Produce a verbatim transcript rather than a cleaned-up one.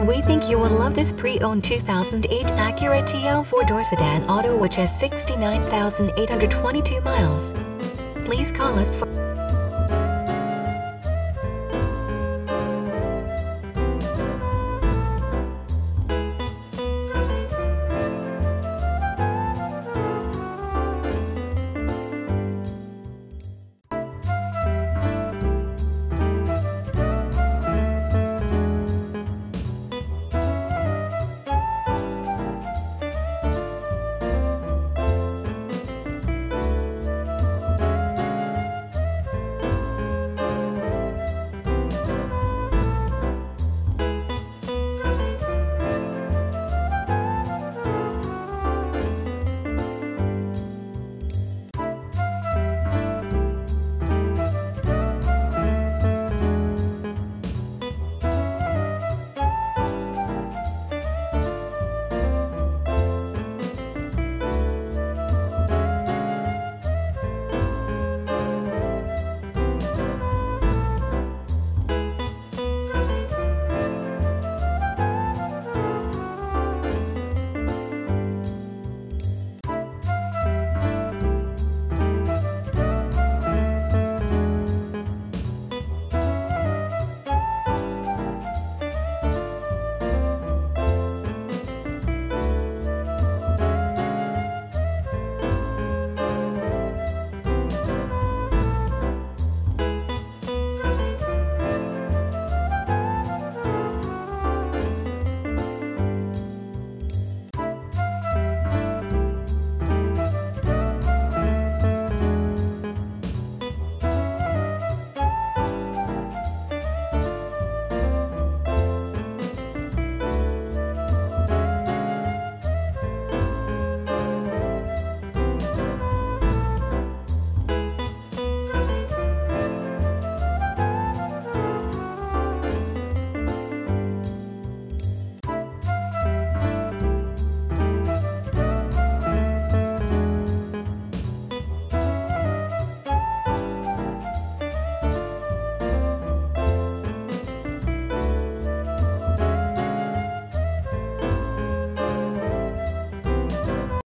We think you will love this pre-owned two thousand eight Acura T L four-door sedan auto which has sixty-nine thousand eight hundred twenty-two miles. Please call us for